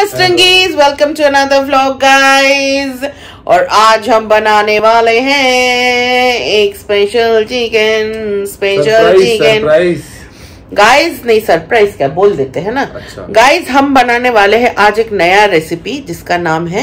रंगीज, welcome to another vlog guys. और आज हम बनाने वाले हैं एक स्पेशल चिकन गाइस। नहीं, सरप्राइज क्या बोल देते हैं ना। अच्छा। गाइस, हम बनाने वाले हैं आज एक नया रेसिपी जिसका नाम है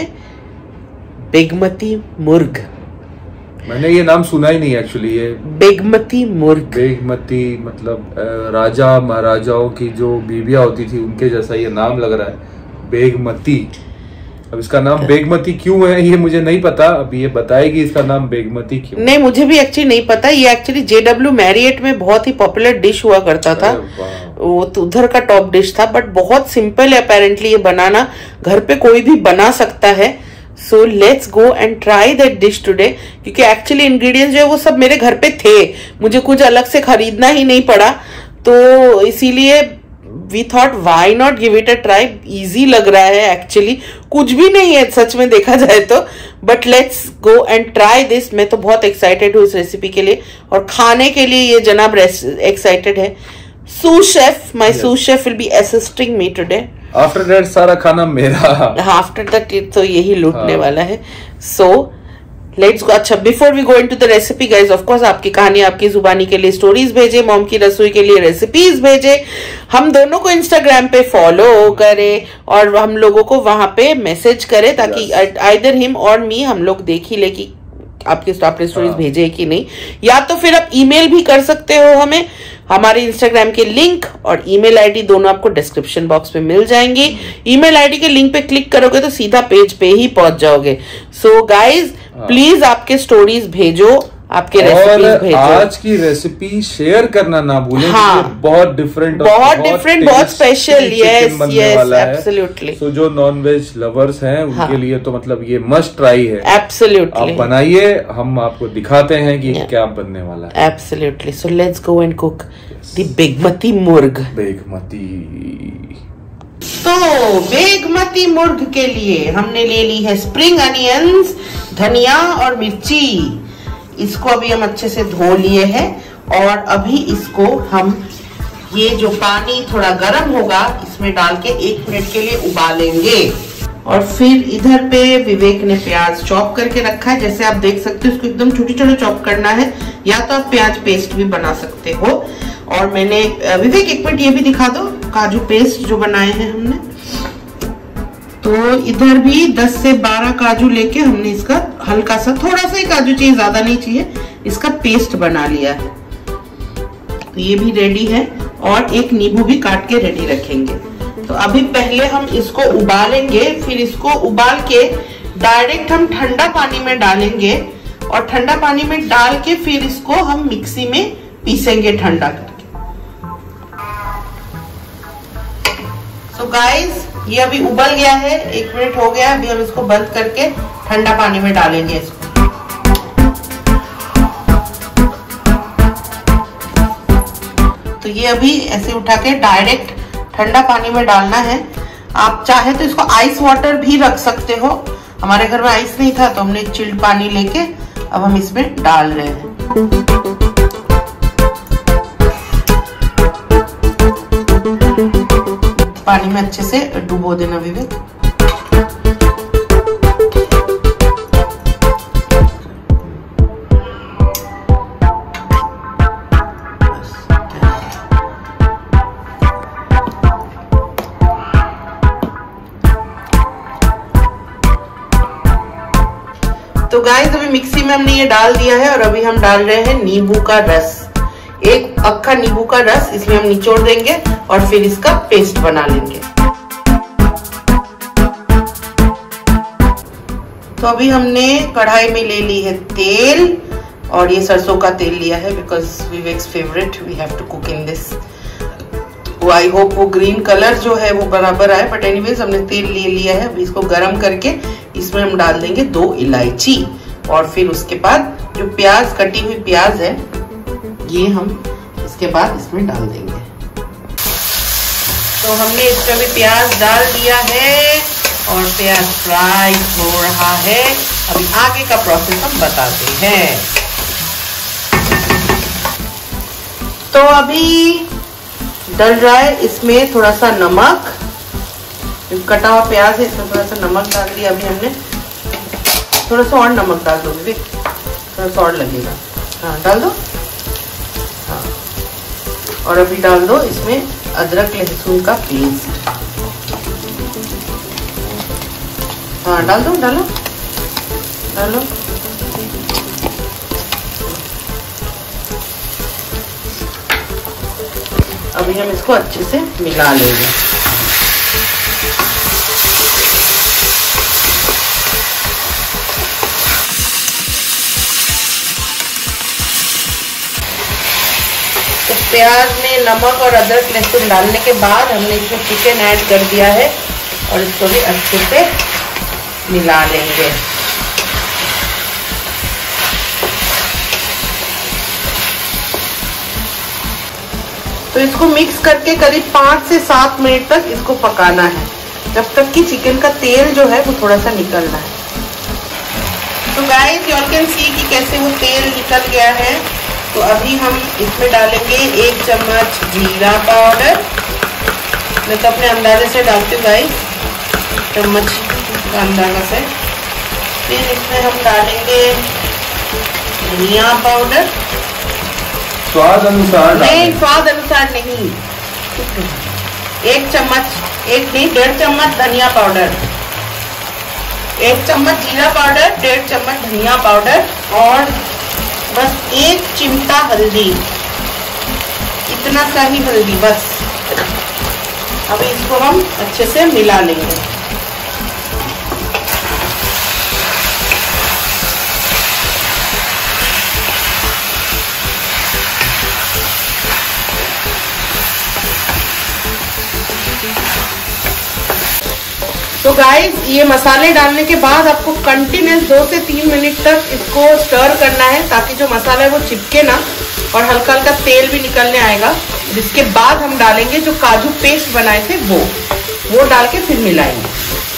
बेगमती मुर्ग। मैंने ये नाम सुना ही नहीं एक्चुअली। ये बेगमती मुर्ग, बेगमती मतलब राजा महाराजाओं की जो बीवियां होती थी उनके जैसा ये नाम लग रहा है, बेगमती। अब इसका नाम बेगमती क्यों है ये मुझे नहीं पता, अभी ये बताएगी इसका नाम बेगमती क्यों। नहीं, मुझे भी एक्चुअली नहीं पता। ये एक्चुअली JW मैरियट में बहुत ही पॉपुलर डिश हुआ करता था, वो तो उधर का टॉप डिश था, बट बहुत सिंपल है अपेरेंटली ये बनाना, घर पे कोई भी बना सकता है। So let's go and try that dish today, क्योंकि एक्चुअली इंग्रेडिएंट्स जो है वो सब मेरे घर पे थे, मुझे कुछ अलग से खरीदना ही नहीं पड़ा, तो इसीलिए we thought why not give it a try. Easy लग रहा है एक्चुअली, कुछ भी नहीं है सच में देखा जाए तो, but let's go and try this. मैं तो बहुत एक्साइटेड हूँ इस रेसिपी के लिए, और खाने के लिए ये जनाब एक्साइटेड है। Sous chef, my sous chef will be assisting me today. After that सारा खाना मेरा। आफ्टर दैट तो यही लूटने वाला है। So let's go. अच्छा, before we go into the recipe guys, of course आपकी कहानी आपकी जुबानी के लिए स्टोरीज भेजे, मॉम की रसोई के लिए रेसिपीज भेजे, हम दोनों को इंस्टाग्राम पे फॉलो करें और हम लोगों को वहां पे मैसेज करें, ताकि आइदर हिम और मी हम लोग देख ही ले कि आपने स्टोरीज भेजे कि नहीं। या तो फिर आप ईमेल भी कर सकते हो हमें, हमारे इंस्टाग्राम के लिंक और ईमेल आईडी दोनों आपको डिस्क्रिप्शन बॉक्स में मिल जाएंगे। ईमेल आईडी के लिंक पे क्लिक करोगे तो सीधा पेज पे ही पहुंच जाओगे। सो गाइज प्लीज आपके स्टोरीज भेजो, आपके रेसिपीज भेजो। आज की रेसिपी शेयर करना ना भूलें। हाँ, बहुत डिफरेंट, बहुत special. Yes yes, absolutely. So जो नॉन वेज लवर्स हैं उनके लिए तो मतलब ये मस्ट ट्राई है। एब्सोल्युटली, आप बनाइए, हम आपको दिखाते हैं कि क्या बनने वाला है। Absolutely. So let's go and cook the Begamati murg. Begamati. तो बेगमती मुर्ग के लिए हमने ले ली है स्प्रिंग अनियंस, धनिया और मिर्ची। इसको अभी हम अच्छे से धो लिए हैं, और अभी इसको हम ये जो पानी थोड़ा गर्म होगा इसमें डाल के 1 मिनट के लिए उबालेंगे। और फिर इधर पे विवेक ने प्याज चॉप करके रखा है, जैसे आप देख सकते हो इसको एकदम छोटी छोटी चॉप करना है, या तो आप प्याज पेस्ट भी बना सकते हो। और मैंने विवेक एक मिनट ये भी दिखा दो, काजू पेस्ट जो बनाए हैं हमने, तो इधर भी 10 से 12 काजू लेके हमने इसका हल्का सा, थोड़ा सा ही काजू चाहिए, ज्यादा नहीं चाहिए, इसका पेस्ट बना लिया है। तो ये भी रेडी है, और एक नींबू भी काट के रेडी रखेंगे। तो अभी पहले हम इसको उबालेंगे, फिर इसको उबाल के डायरेक्ट हम ठंडा पानी में डालेंगे, और ठंडा पानी में डाल के फिर इसको हम मिक्सी में पीसेंगे ठंडा करके। सो गाइस, ये अभी उबल गया है, 1 मिनट हो गया। अभी हम इसको बंद करके ठंडा पानी में डालेंगे इसको। तो ये अभी ऐसे उठा के डायरेक्ट ठंडा पानी में डालना है। आप चाहे तो इसको आइस वाटर भी रख सकते हो, हमारे घर में आइस नहीं था तो हमने चिल्ड पानी लेके अब हम इसमें डाल रहे हैं। पानी में अच्छे से डुबो देना विवेक। तो गाइस, अभी मिक्सी में हमने ये डाल दिया है, और अभी हम डाल रहे हैं नींबू का रस। 1 अक्खा नींबू का रस इसमें हम निचोड़ देंगे, और फिर इसका पेस्ट बना लेंगे। तो अभी हमने कढ़ाई में ले ली है तेल, और ये सरसों का तेल लिया है, because Vivek's favourite, we have to cook in this. I hope वो ग्रीन कलर जो है वो बराबर आए, बट एनीवेज हमने तेल ले लिया है। अभी इसको गरम करके इसमें हम डाल देंगे 2 इलायची, और फिर उसके बाद जो प्याज, कटी हुई प्याज है, ये हम इसके बाद इसमें डाल देंगे। तो हमने इसमें भी प्याज डाल दिया है, और प्याज फ्राई हो रहा है। अभी आगे का प्रोसेस हम बताते हैं। तो अभी डल रहा है, इसमें थोड़ा सा नमक, कटा हुआ प्याज है, इसमें थोड़ा सा नमक डाल दिया अभी हमने। थोड़ा सा और नमक डाल दो दीदी, थोड़ा सा और लगेगा। हाँ डाल दो। हाँ और अभी डाल दो इसमें अदरक लहसुन का पेस्ट। हाँ डाल दो, डालो डालो। अभी हम इसको अच्छे से मिला लेंगे। तो प्याज में नमक और अदरक लहसुन डालने के बाद हमने इसमें चिकन ऐड कर दिया है और इसको भी अच्छे से मिला लेंगे। तो इसको मिक्स करके करीब 5 से 7 मिनट तक इसको पकाना है, जब तक कि चिकन का तेल जो है वो थोड़ा सा निकलना है। तो गाइस यू कैन सी कि कैसे वो तेल निकल गया है। तो अभी हम इसमें डालेंगे 1 चम्मच जीरा पाउडर। मैं तो अपने अंदाजे से डालती हूँ गाइस, चम्मच का अंदाजा से। फिर इसमें हम डालेंगे धनिया पाउडर, स्वाद अनुसार। नहीं स्वाद अनुसार नहीं, 1 चम्मच, 1.5 चम्मच धनिया पाउडर, 1 चम्मच जीरा पाउडर, 1.5 चम्मच धनिया पाउडर और बस 1 चिमटा हल्दी, इतना सा ही हल्दी बस। अभी इसको हम अच्छे से मिला लेंगे। तो गाइस ये मसाले डालने के बाद आपको कंटिन्यूस 2 से 3 मिनट तक इसको स्टर करना है, ताकि जो मसाला है वो चिपके ना और हल्का हल्का तेल भी निकलने आएगा। जिसके बाद हम डालेंगे जो काजू पेस्ट बनाए थे वो डाल के फिर मिलाएंगे।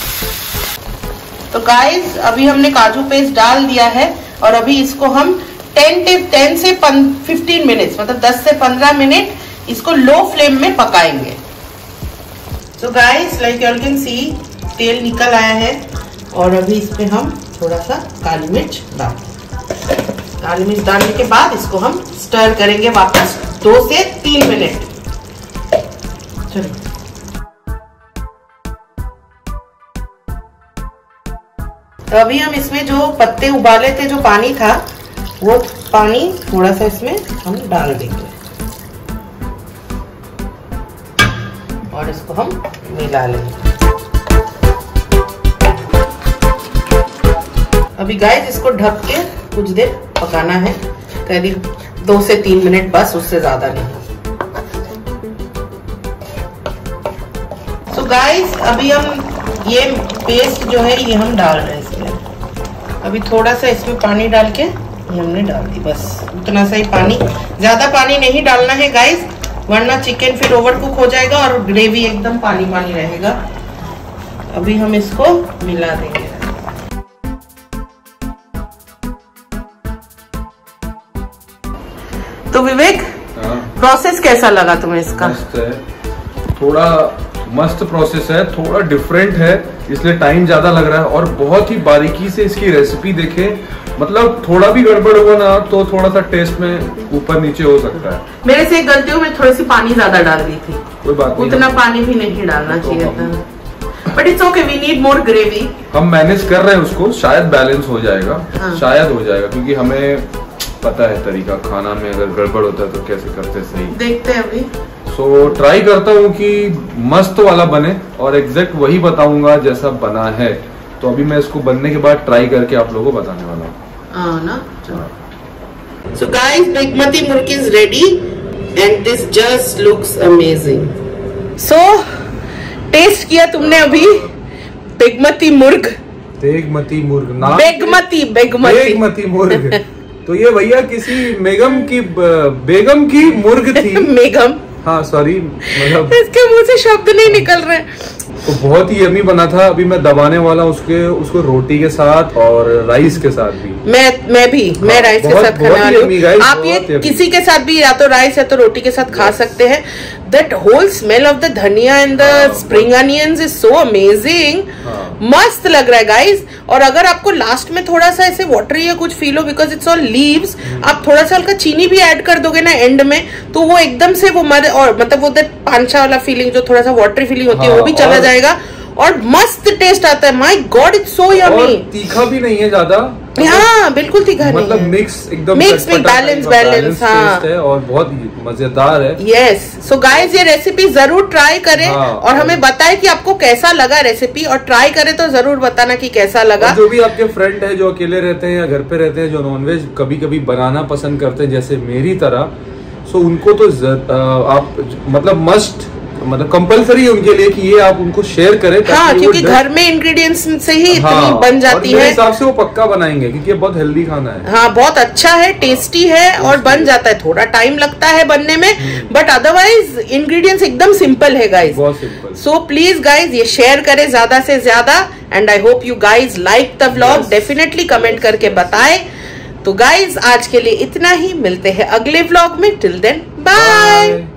तो गाइस अभी हमने काजू पेस्ट डाल दिया है और अभी इसको हम 10 से 15 मिनट, मतलब 10 से 15 मिनट इसको लो फ्लेम में पकाएंगे। तो guys like you can see तेल निकल आया है और अभी इसमें हम थोड़ा सा काली मिर्च डालेंगे। काली मिर्च डालने के बाद इसको हम स्टर करेंगे वापस 2 से 3 मिनट। चलो तो अभी हम इसमें जो पत्ते उबाले थे, जो पानी था, वो पानी थोड़ा सा इसमें हम डाल देंगे और इसको हम मिला लेंगे। अभी गाइस इसको ढक के कुछ देर पकाना है, करीब 2 से 3 मिनट बस, उससे ज्यादा नहीं। तो गाइस अभी हम ये पेस्ट जो है ये हम डाल रहे हैं इसमें। अभी थोड़ा सा इसमें पानी डाल के ये हमने डाल दी, बस उतना सा ही पानी, ज्यादा पानी नहीं डालना है गाइस, वरना चिकन फिर ओवर कुक हो जाएगा और ग्रेवी एकदम पानी पानी रहेगा। अभी हम इसको मिला देंगे। तो विवेक प्रोसेस कैसा लगा तुम्हें इसका? मस्त है, थोड़ा मस्त प्रोसेस है, थोड़ा डिफरेंट है, इसलिए टाइम ज्यादा लग रहा है और बहुत ही बारीकी से इसकी रेसिपी देखे, मतलब थोड़ा भी गड़बड़ होगा ना तो थोड़ा सा टेस्ट में ऊपर नीचे हो सकता है। मेरे से एक गलती हो, मैं थोड़ी सी पानी ज्यादा डाल दी थी। कोई बात नहीं, उतना पानी भी नहीं डालना चाहिए था, but it's okay, we need more gravy. हम मैनेज कर रहे हैं उसको, शायद बैलेंस हो जाएगा। हाँ। शायद हो जाएगा, क्योंकि हमें पता है तरीका, खाना में अगर गड़बड़ होता है तो कैसे करते सही, देखते हैं अभी। सो ट्राई करता हूँ कि मस्त वाला बने और एग्जैक्ट वही बताऊंगा जैसा बना है। तो अभी मैं इसको बनने के बाद ट्राई करके आप लोगों को बताने वाला हूँ। So guys, Bagmati murg is ready and this just looks amazing. So taste किया तुमने अभी बेगमती मुर्ग? बेगमती मुर्ग ना, बेगमती मुर्ग। तो ये भैया किसी बेगम की मुर्ग थी। मेगम, हाँ सॉरी, मतलब इसके मुंह से शब्द नहीं निकल रहे। तो बहुत ही यमी बना था। अभी मैं दबाने वाला उसको रोटी के साथ और राइस के साथ भी। मैं राइस के साथ खाने वाली हूँ। आप ये किसी के साथ भी, या तो राइस या तो रोटी के साथ खा सकते हैं। that whole smell of the dhania and the spring onions is so amazing. मस्त लग रहा है गाइज. और अगर आपको लास्ट में थोड़ा सा ऐसे वाटरी या कुछ फील हो बिकॉज इट्स ऑल लीव्स, आप थोड़ा सा हल्का चीनी भी ऐड कर दोगे ना एंड में, तो वो एकदम से वो और मतलब वो पांचा वाला फीलिंग जो थोड़ा सा वाटरी फीलिंग होती है वो भी चला जाएगा और मस्त टेस्ट आता है. My god it's so yummy. तीखा भी नहीं है ज्यादा. हाँ बिल्कुल तीखा नहीं है. मतलब मिक्स एकदम बैलेंस हाँ. है और बहुत मजेदार है. यस. सो गाइज ये रेसिपी जरूर ट्राई करें और हमें बताएं कि आपको कैसा लगा रेसिपी, और ट्राई करें तो जरूर बताना कि कैसा लगा. जो भी आपके फ्रेंड है जो अकेले रहते हैं या घर पे रहते हैं जो नॉनवेज कभी कभी बनाना पसंद करते हैं जैसे मेरी तरह, सो उनको तो आप मतलब मतलब कंपलसरी है उनके लिए कि ये आप उनको शेयर करें. हाँ, क्योंकि घर में इंग्रेडिएंट्स से ही इतनी बन जाती है. हिसाब से वो पक्का बनाएंगे क्योंकि ये बहुत हेल्दी खाना है. हाँ बहुत अच्छा है, टेस्टी है और बन जाता है. थोड़ा टाइम लगता है बनने में बट अदरवाइज इंग्रेडिएंट्स एकदम सिंपल है गाइज. बहुत सिंपल. सो प्लीज गाइज ये शेयर करें ज्यादा से ज्यादा and I hope you guys like the vlog. Definitely comment करके बताएं. तो गाइज आज के लिए इतना ही. मिलते हैं अगले व्लॉग में. Till then bye.